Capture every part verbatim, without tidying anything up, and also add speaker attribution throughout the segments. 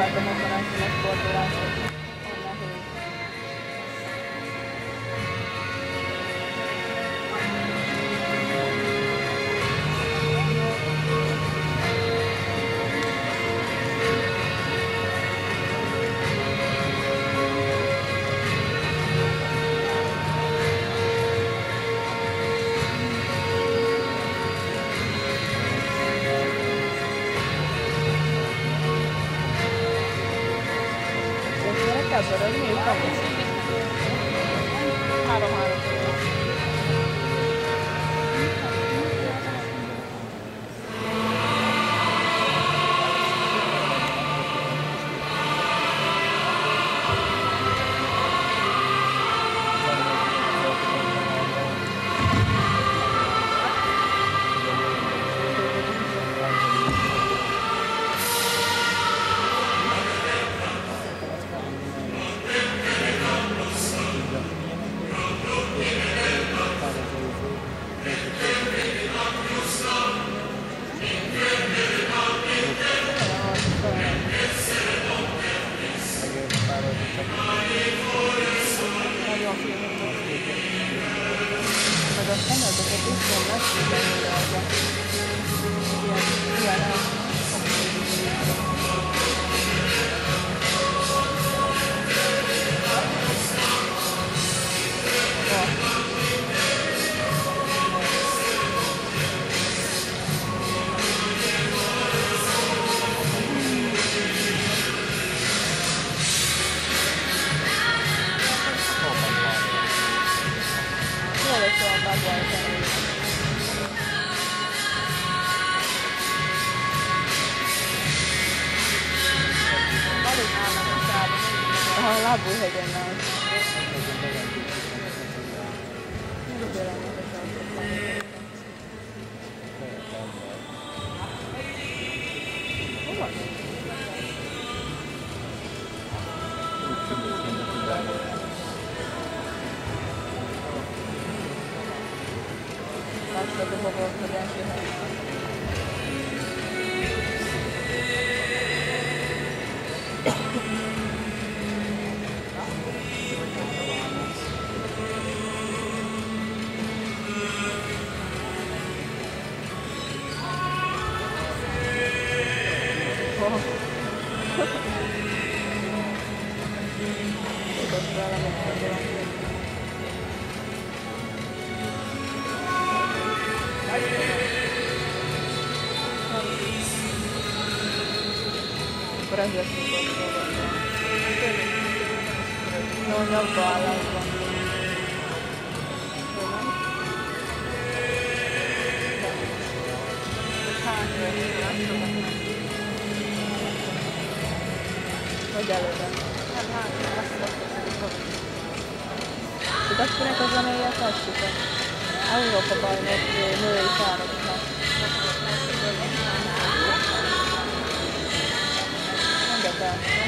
Speaker 1: látom a karácsonyos fordulátot. Ebből mi is van? Három-három. A lábújhegyen nem. Hova? Láttad, hova volt a gyengéhez. Akkor ez lesz mikor nyolcba állásban. Hogy előre? Hát hátra, azt mondom. Tudod, kinek a zenéje tetszik? Európa bajnok női pároknak. Mondd el.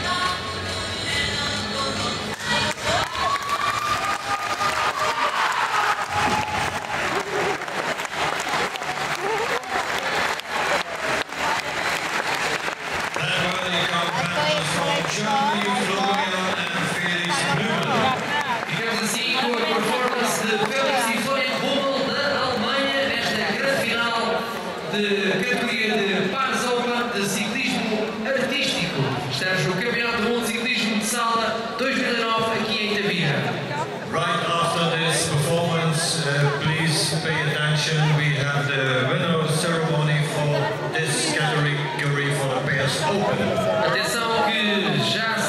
Speaker 2: De categoria de pares open de ciclismo artístico. Estamos no Campeonato do Mundo de Ciclismo de Sala dois mil e nove aqui em Tavira.
Speaker 3: Right after this performance, uh, please pay attention. We have the winner ceremony for this category for the Pairs Open.
Speaker 2: Atenção que já